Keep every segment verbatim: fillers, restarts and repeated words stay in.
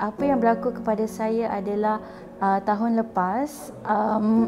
Apa yang berlaku kepada saya adalah uh, tahun lepas um,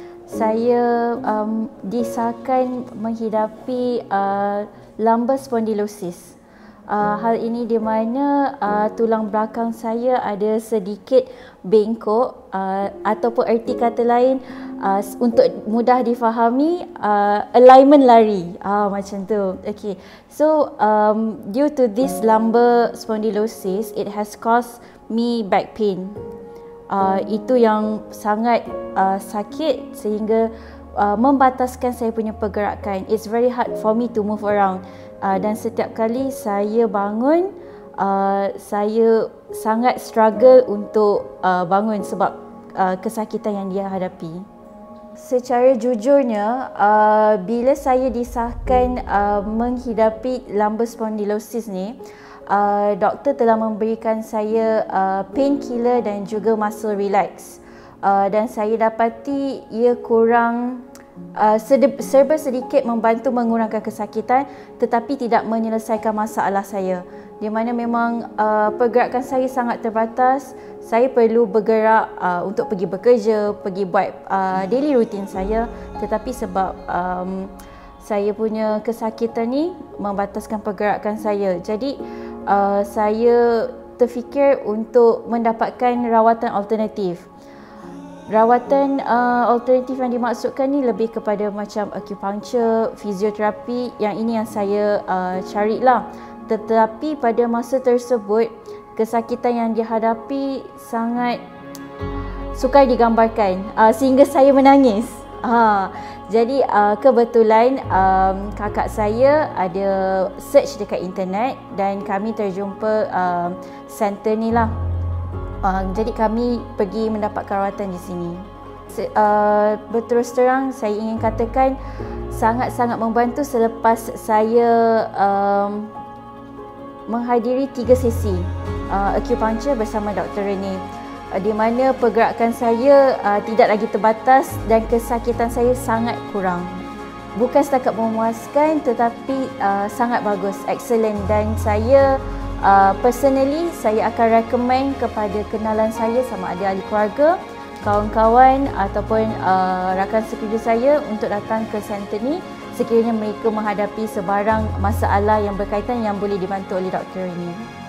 saya um, disahkan menghidapi uh, lumbar spondylosis. Uh, hal ini di mana uh, tulang belakang saya ada sedikit bengkok uh, ataupun erti kata lain uh, untuk mudah difahami uh, alignment lari uh, macam tu. Okay, so um, due to this lumbar spondylosis, it has caused me back pain. Uh, itu yang sangat uh, sakit sehingga uh, membataskan saya punya pergerakan. It's very hard for me to move around. Uh, dan setiap kali saya bangun, uh, saya sangat struggle untuk uh, bangun sebab uh, kesakitan yang dia hadapi. Secara jujurnya, uh, bila saya disahkan uh, menghidapi lumbar spondylosis ni, Uh, doktor telah memberikan saya uh, painkiller dan juga muscle relax, uh, dan saya dapati ia kurang uh, serba sedikit membantu mengurangkan kesakitan tetapi tidak menyelesaikan masalah saya, di mana memang uh, pergerakan saya sangat terbatas. Saya perlu bergerak uh, untuk pergi bekerja, pergi buat uh, daily routine saya, tetapi sebab um, saya punya kesakitan ni membataskan pergerakan saya, jadi Uh, saya terfikir untuk mendapatkan rawatan alternatif. Rawatan uh, alternatif yang dimaksudkan ni lebih kepada macam acupuncture, fisioterapi, yang ini yang saya uh, carilah. Tetapi pada masa tersebut, kesakitan yang dihadapi sangat sukar digambarkan, uh, sehingga saya menangis. Ha, jadi uh, kebetulan um, kakak saya ada search dekat internet dan kami terjumpa uh, center ni lah. Uh, jadi kami pergi mendapatkan rawatan di sini. Uh, berterus terang saya ingin katakan sangat-sangat membantu selepas saya um, menghadiri tiga sesi uh, acupuncture bersama Doktor Rene, di mana pergerakan saya uh, tidak lagi terbatas dan kesakitan saya sangat kurang. Bukan setakat memuaskan tetapi uh, sangat bagus, excellent, dan saya uh, personally saya akan recommend kepada kenalan saya sama ada ahli keluarga, kawan-kawan ataupun uh, rakan sekerja saya untuk datang ke center ni sekiranya mereka menghadapi sebarang masalah yang berkaitan yang boleh dibantu oleh doktor ini.